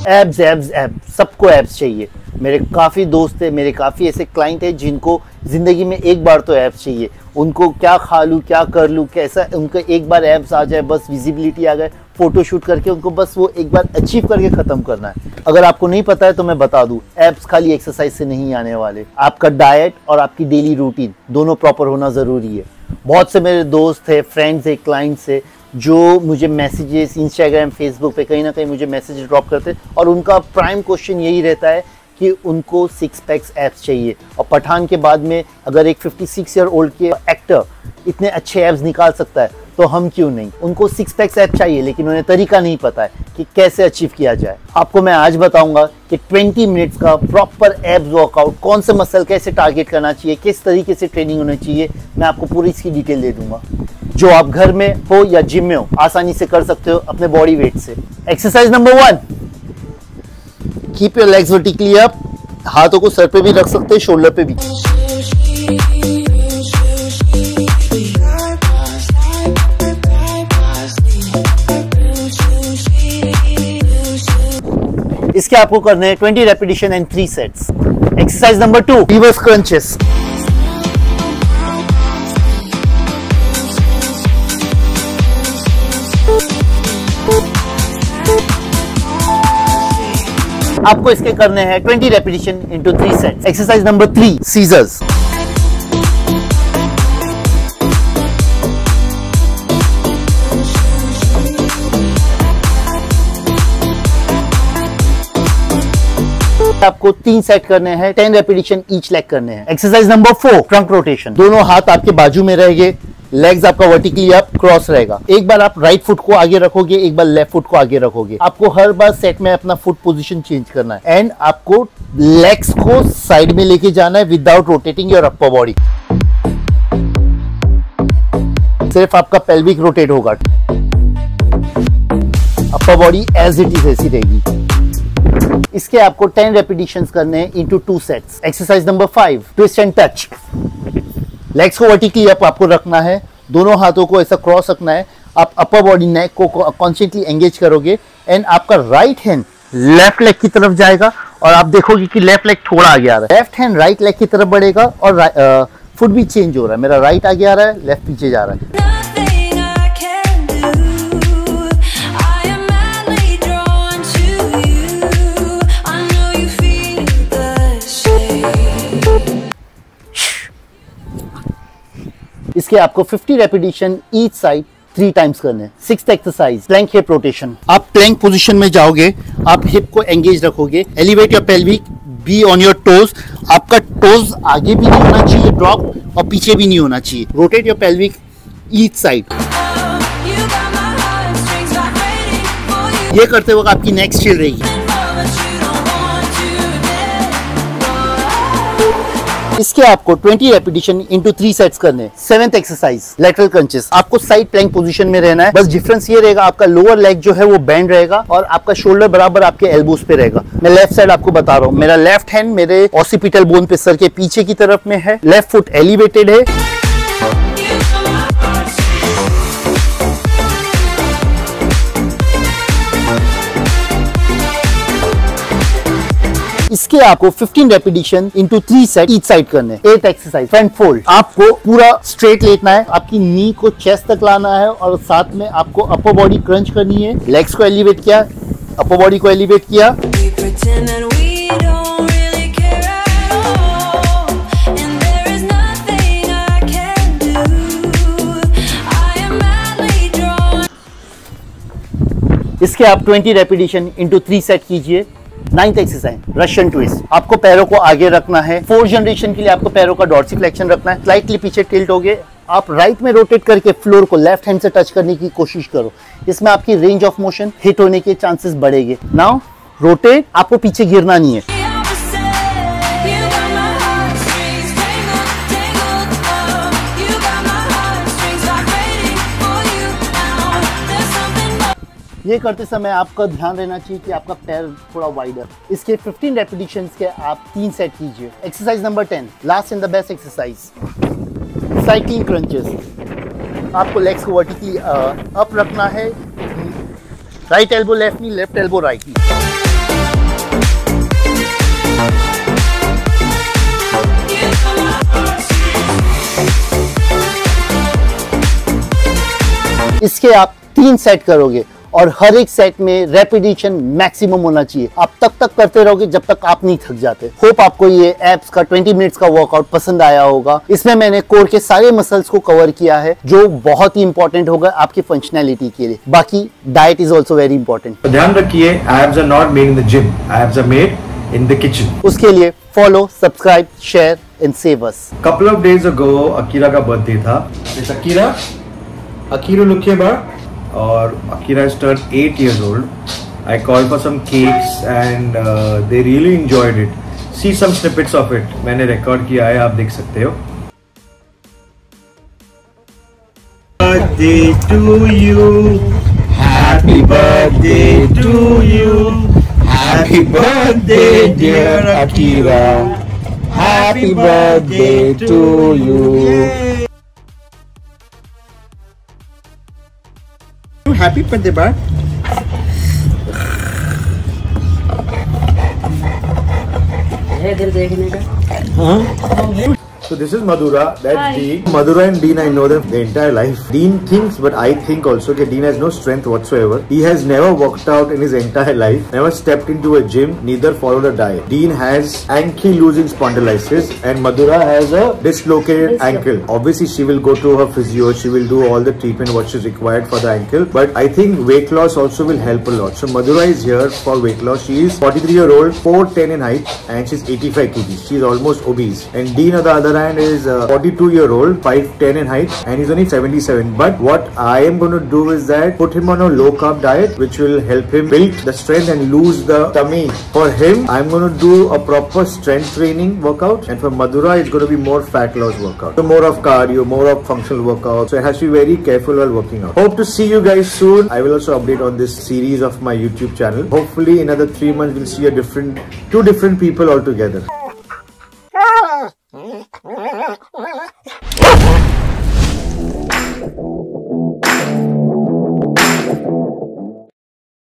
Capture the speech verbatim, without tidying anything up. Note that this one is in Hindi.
एब्स एब्स एब्स, सबको एब्स चाहिए। मेरे काफ़ी दोस्त है, मेरे काफ़ी ऐसे क्लाइंट हैं जिनको ज़िंदगी में एक बार तो एब्स चाहिए। उनको क्या खा लूँ, क्या कर लूँ, कैसा, उनको एक बार एब्स आ जाए, बस विजिबिलिटी आ गए, फोटो शूट करके उनको बस वो एक बार अचीव करके ख़त्म करना है। अगर आपको नहीं पता है तो मैं बता दूँ, एब्स खाली एक्सरसाइज से नहीं आने वाले। आपका डाइट और आपकी डेली रूटीन दोनों प्रॉपर होना ज़रूरी है। बहुत से मेरे दोस्त है, फ्रेंड्स है, क्लाइंट्स है जो मुझे मैसेजेस इंस्टाग्राम, फेसबुक पे कहीं ना कहीं मुझे मैसेज ड्रॉप करते हैं और उनका प्राइम क्वेश्चन यही रहता है कि उनको सिक्स पैक्स एब्स चाहिए। और पठान के बाद में अगर एक छप्पन ईयर ओल्ड के एक्टर इतने अच्छे एब्स निकाल सकता है तो हम क्यों नहीं। उनको सिक्स पैक्स एब्स चाहिए लेकिन उन्हें तरीका नहीं पता है कि कैसे अचीव किया जाए। आपको मैं आज बताऊंगा कि बीस मिनट्स का प्रॉपर एब्स वर्कआउट, कौन से मसल कैसे टारगेट करना चाहिए, किस तरीके से ट्रेनिंग होनी चाहिए, मैं आपको पूरी इसकी डिटेल दे दूंगा, जो आप घर में हो या जिम में हो आसानी से कर सकते हो अपने बॉडी वेट से। Exercise number one, keep your legs vertically up. हाथों को सर पे भी रख सकते हैं, शोल्डर पे भी। इसके आपको करने हैं twenty repetition and three sets. Exercise number two, reverse crunches. आपको इसके करने हैं twenty repetition into three sets. Exercise number three, scissors. आपको तीन सेट करने हैं, टेन रेपिटेशन ईच लेग करने हैं। Exercise number four, trunk rotation. दोनों हाथ आपके बाजू में रहेंगे, लेग्स आपका वर्टिकली अप, क्रॉस रहेगा। एक बार आप राइट फुट को आगे रखोगे, एक बार लेफ्ट फुट को आगे रखोगे। आपको हर बार सेट में अपना फुट पोजीशन चेंज करना है एंड आपको लेग्स को साइड में लेके जाना है without rotating your upper body. सिर्फ आपका पेल्विक रोटेट होगा, upper body as it is ऐसी रहेगी। इसके आपको टेन रेपिटेशंस करने हैं into two sets. Exercise number five, twist and touch. Legs को वर्टिकली अप आपको रखना है, दोनों हाथों को ऐसा क्रॉस रखना है। आप अपर बॉडी नेक को कॉन्स्टेंटली एंगेज करोगे एंड आपका राइट हैंड लेफ्ट लेग की तरफ जाएगा और आप देखोगे कि लेफ्ट लेग थोड़ा आगे आ रहा है। लेफ्ट हैंड राइट लेग की तरफ बढ़ेगा और फुट भी चेंज हो रहा है। मेरा राइट आगे आ रहा है, लेफ्ट पीछे जा रहा है। इसके आपको fifty repetition each side three times करने हैं। Sixth exercise, plank hip rotation. आप प्लैंक पोजीशन में जाओगे, आप हिप को एंगेज रखोगे, elevate your pelvic, be on your toes. आपका टोज आगे भी नहीं होना चाहिए ड्रॉप और पीछे भी नहीं होना चाहिए। Rotate your pelvic each side. ये करते वक्त आपकी नेक स्टिल रहेगी। इसके आपको twenty repetition into three sets करने हैं। Seventh exercise, lateral crunches. आपको साइड प्लैंक पोजीशन में रहना है, बस डिफरेंस ये रहेगा आपका लोअर लेग जो है वो बेंड रहेगा और आपका शोल्डर बराबर आपके एल्बोज पे रहेगा। मैं लेफ्ट साइड आपको बता रहा हूँ, मेरा लेफ्ट हैंड मेरे ऑसिपिटल बोन पे सर के पीछे की तरफ में है, लेफ्ट फुट एलिवेटेड है। इसके आपको fifteen repetition into three set each side करने हैं। Eight exercise, front fold. आपको पूरा स्ट्रेट लेटना है, आपकी नी को चेस्ट तक लाना है और साथ में आपको अपर बॉडी क्रंच करनी है। लेग्स को एलिवेट किया, अपर बॉडी को एलिवेट किया। इसके आप twenty repetition into three set कीजिए। Ninth exercise, Russian twist. आपको पैरों को आगे रखना है। फोर्थ जनरेशन के लिए आपको पैरों का डॉर्सिफ्लेक्शन रखना है। स्लाइटली पीछे टिल्ट होगे, आप राइट में रोटेट करके फ्लोर को लेफ्ट हैंड से टच करने की कोशिश करो। इसमें आपकी रेंज ऑफ मोशन हिट होने के चांसेस बढ़ेंगे। नाउ रोटेट, आपको पीछे गिरना नहीं है। ये करते समय आपका ध्यान रहना चाहिए कि आपका पैर थोड़ा वाइडर। इसके फिफ्टीन रेपिटेशंस के आप तीन सेट कीजिए। Exercise number ten, last and the best exercise, cycling crunches. आपको लेग्स को वर्टिकली अप रखना है, right elbow left knee, left elbow right knee. इसके आप तीन सेट करोगे और हर एक सेट में रेपिटेशन मैक्सिमम होना चाहिए। आप तब तक करते रहोगे जब तक आप नहीं थक जाते। होप आपको ये एब्स का ट्वेंटी मिनट्स का वर्कआउट पसंद आया होगा। इसमें मैंने कोर के सारे मसल्स को कवर किया है जो बहुत ही इंपॉर्टेंट होगा आपकी फंक्शनैलिटी के लिए। बाकी diet is also very important. ध्यान रखिए, abs are not made in the gym, abs are made in the kitchen. उसके लिए follow, subscribe, share and save us. Couple of days ago Akira का बर्थडे था। It's Akira. Akira look here bar. और Akira has turned eight years old. I called for some cakes and uh, they really enjoyed it. See some snippets of it. मैंने record किया है, आप देख सकते हो। Birthday to you. Happy birthday to you. Happy birthday, dear Akira. Happy birthday to you. Happy birthday, bud. So this is Madhura, that's Hi. Dean. Madhura and Dean, I know them the entire life. Dean thinks, but I think also that Dean has no strength whatsoever. He has never worked out in his entire life, never stepped into a gym, neither followed a diet. Dean has ankylosing spondylitis and Madhura has a dislocated ankle. Obviously, she will go to her physio, she will do all the treatment what is required for the ankle. But I think weight loss also will help a lot. So Madhura is here for weight loss. She is forty-three year old, four ten in height and she's eighty-five kilograms. She's almost obese. And Dean on the other hand is uh, forty-two year old, five ten in height and he's only seventy-seven. But what I am going to do is that put him on a low carb diet which will help him build the strength and lose the tummy. For him, I'm going to do a proper strength training workout, and for Madhura it's going to be more fat loss workout. So more of cardio, more of functional workout. So I have to be very careful while working out. Hope to see you guys soon. I will also update on this series of my YouTube channel. Hopefully in another three months we'll see a different, two different people altogether.